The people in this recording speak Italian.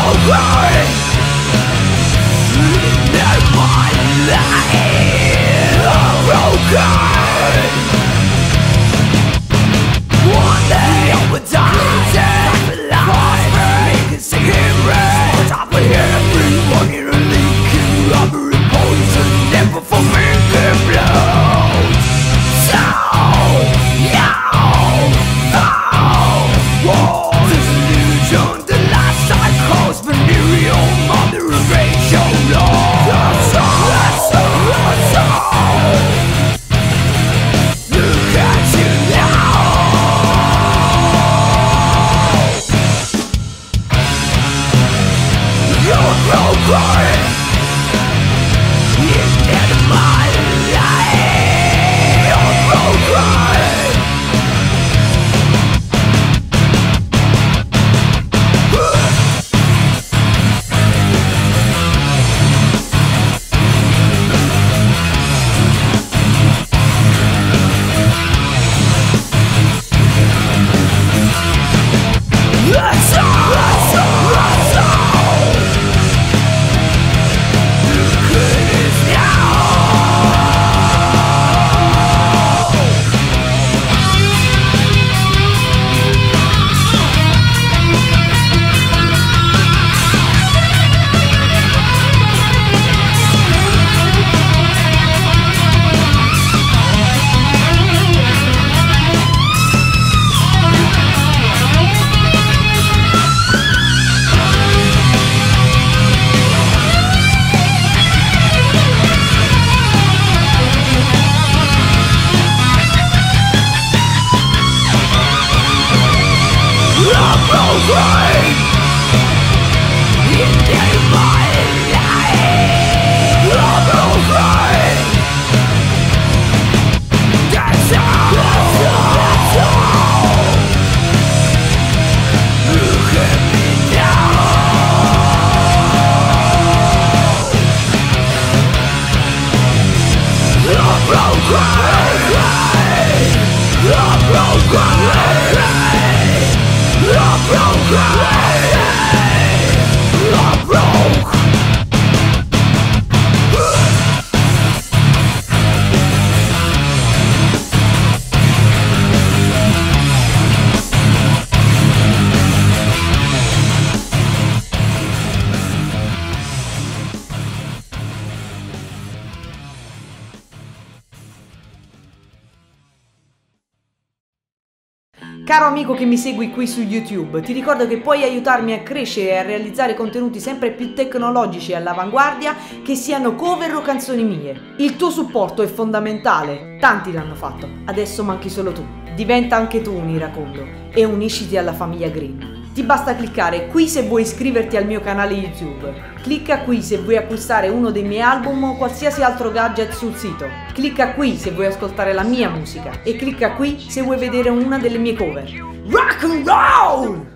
Caro amico che mi segui qui su YouTube, ti ricordo che puoi aiutarmi a crescere e a realizzare contenuti sempre più tecnologici e all'avanguardia, che siano cover o canzoni mie. Il tuo supporto è fondamentale, tanti l'hanno fatto, adesso manchi solo tu. Diventa anche tu un iracondo e unisciti alla famiglia Green. Ti basta cliccare qui se vuoi iscriverti al mio canale YouTube. Clicca qui se vuoi acquistare uno dei miei album o qualsiasi altro gadget sul sito. Clicca qui se vuoi ascoltare la mia musica e clicca qui se vuoi vedere una delle mie cover. Rock and roll!